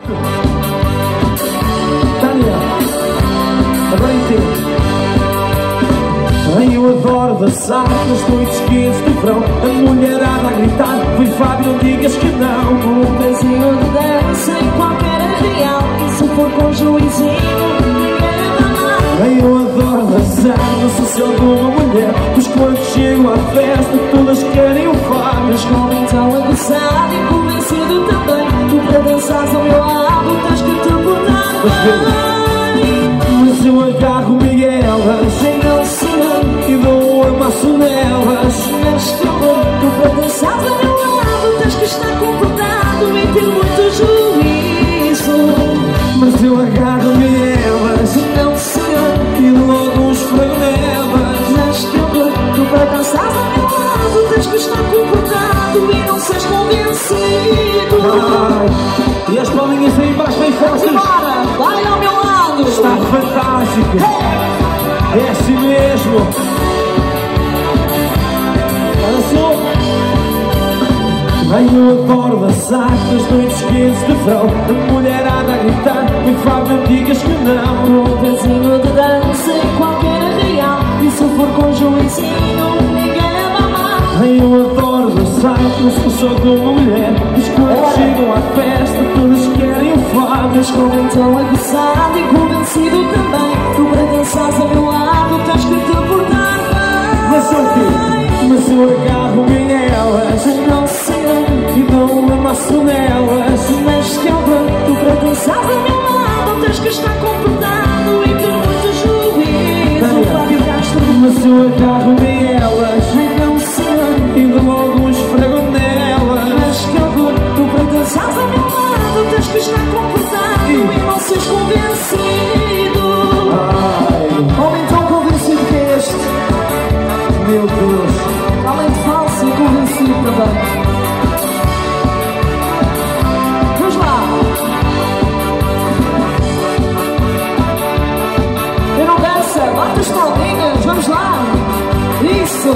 Tânia, agora entendo. Eu adoro dançar nas noites quentes do verão, a mulherada a gritar, fui Fábio, não digas que não. Um pezinho de dança em qualquer real, e se for com juizinho, ninguém vai amar. Eu adoro dançar, não sou se alguma mulher, pois quando chego à festa todas querem o Fábio. Mas como então aguçado e convencido também, tu para dançares ao meu lado tens que te portar bem. Mas eu agarro-me a elas, Sem não se e dou um amasso nelas. mas que horror, tu para dançares ao meu lado tens que estar comportado e ter muito juízo. Mas eu agarro-me a elas, Não senhor, e dou logo uns fragos nelas. mas que horror, tu para dançares ao meu lado tens que estar comportado e não seres convencido. Ai, e as palminhas aí embaixo bem fortes. Bora, vai ao meu lado. Está fantástico. É assim mesmo. Olha só. Ai, eu adoro dançar nas noites quentes de verão, a mulherada a gritar, me Fábio, não digas que não. Um pezinho de dança em qualquer real, e se for com juizinho, ninguém vai amar. Ai, eu adoro dançar, não sou só de uma mulher, mas quando chegam à festa todas querem o Fábio. Mas como então aguçado e convencido também, tu para dançares ao meu lado tens que te portar Mas só bem. que, mas eu agarro-me a elas, Não senhor, e dou um amasso nelas. mas que horror, tu para dançares ao meu lado tens que estar comportado e ter muito juízo. Fábio Castro, Mas eu agarro-me a elas, não senhor, e dou logo uns fragos nelas. mas que horror, tu para dançares ao meu lado tens que estar comportado e não seres convencido. Ai, Homem tão convencido que é este, meu Deus. além de falso e convencido também. Vamos lá. Quem não dança, bate as palminhas, vamos lá. Isso.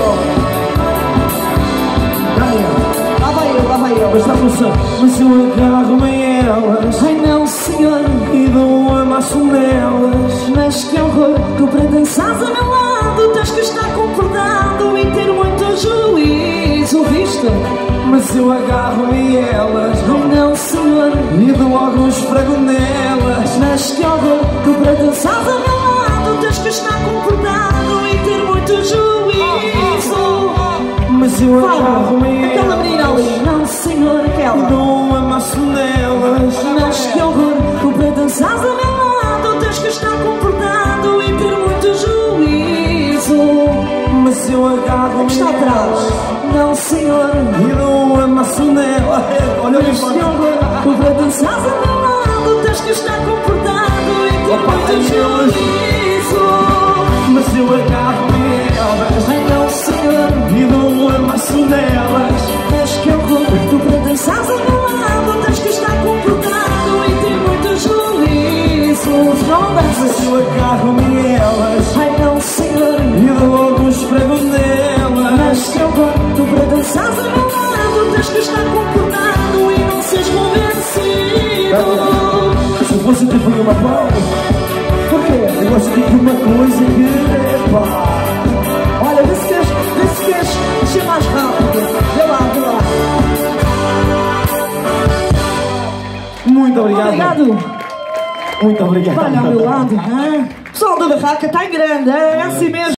Lá vai eu. Mas está pensando, mas eu agarro-me a elas, Ai não senhor, e dou um amasso nelas. mas que horror, tu para dançares ao meu lado tens que estar comportado e ter muito juízo, viste? Mas eu agarro-me a elas, Ai não senhor, e dou logo uns fragos nelas. mas que horror, tu para dançares ao meu lado tens que estar comportado e ter muito juízo. Mas eu agarro-me a Aquela elas, menina ali, não senhor, e aquela. dou um amasso nelas. Mas que horror, tu para dançares ao meu lado tens que estar comportado e ter muito juízo. Mas eu agarro-me Está a atrás, elas, não senhor, e dou um amasso nelas. Olha mas que horror, tu para dançares ao meu lado tens que estar comportado e ter muito juízo. Mas eu agarro-me a elas, Ai não senhor, e dou um amasso nelas. mas que horror, tu para dançares ao meu lado tens que estar comportado e ter muito juízo. Não danças, Mas eu agarro-me a elas, ai não senhor, e dou logo uns fragos nelas. mas que horror, tu para dançares ao meu lado tens que estar comportado e não seres convencido. Se fosse te fui uma pau, Porquê? eu gosto de dizer uma coisa que é pá. Olha, vê se queres ser mais rápido. Vê lá. Muito obrigado. Obrigado. Muito obrigado. Olha ao meu lado. Pessoal da barraca está em grande, é assim mesmo.